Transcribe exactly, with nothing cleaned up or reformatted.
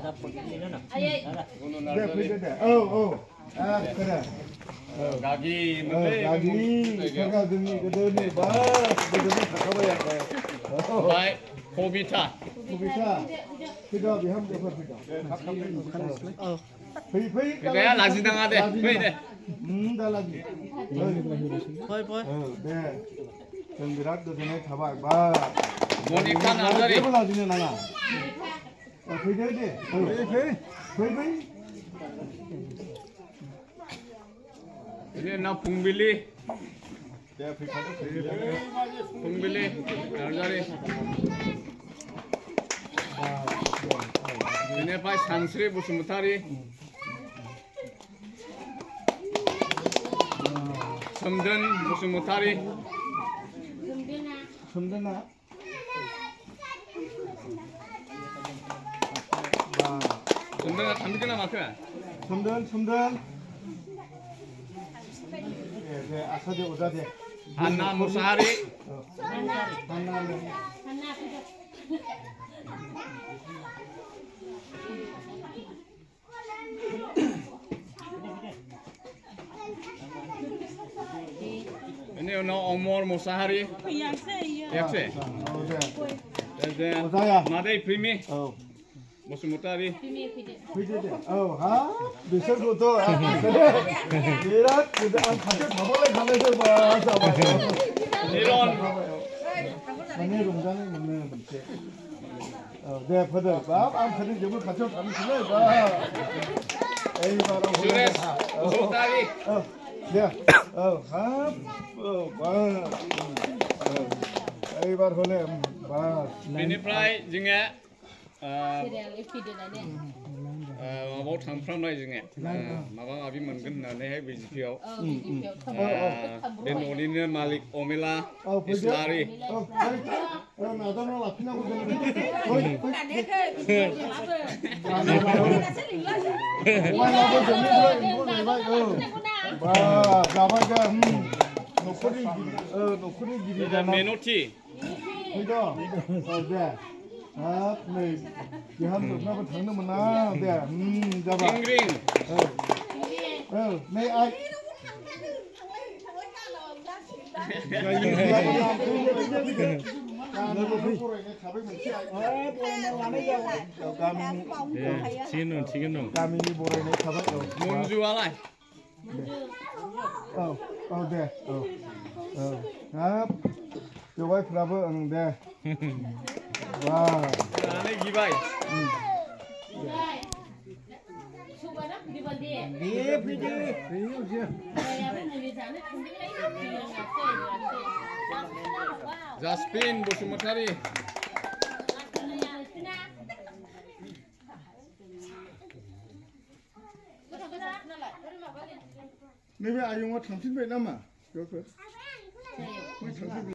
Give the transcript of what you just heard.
네, 그래. 어, 어. 아, 그래. 가기 어, 가기. 제가 등이 그더니 봐. 그더니 가까워야 돼. 바이 호비타. 호비타. 그거 비함 돼 버티다. 어. 페이 페이. 그래야 라지당하대. 페이네. 음, 달라지. 보이 보이. 어, 네. 정비락도 전에 잡아 봐. 모니카 남자리. 내가 나중에 나가. 어, 페이 돼. 페이 페이. 페이 페이. ini na pungbili pungbili narjari ini Pak Sansri Basumatary Somden Basumatary somdena somdena tamkina makya somden somden 네, 아사데 오다데. Anna Musahari. 한나. 한나. Ini ono Omar Musahari. Yakse. 어, 네. 네. 오다야. Madai Primi. 어. Basumatary. 그제데. 어, 하. 미설고도 아, 그래. 이라 그데 안 같이 밥을 가면서 봐. 잡아요. 이런. 아니, 롱장에 있는 문제. 어, 네, 버들. 밥, 안 버들 집을 같이 가면 그래 봐. 에이, 바로 Suresh Basumatary. 어, 네. 어, 하. 어, 봐. 어. 에이, 바로 그래. 봐. Beनिफ्राय जोङो माबायाव थांफ्रामनाय जोङो माबा माबि मोनगोन होननानैहाय बि जि पि आव बे न'निनो मालिक अमेला इस्लारि 나도 라피나고 와, 나바가 음. 노코리 어, 노코리 길이잖아. 메노티 그죠? 어, 네. 아, 네. 비함도 나고 당는 나. 네. 음, 잡아. 잉그링 어. 어, 네, 아이. 야, 이거 지금 지금 까미니 보라네 잡아. 문주 알아이 어, 어, 네. 어. 어. 아, 저 와이프라고 응, 네. 와. 안에 기바이 네, 비디. 비디. 자스핀 보수마타리 네, 아용아 당신 왜 남아? 여기.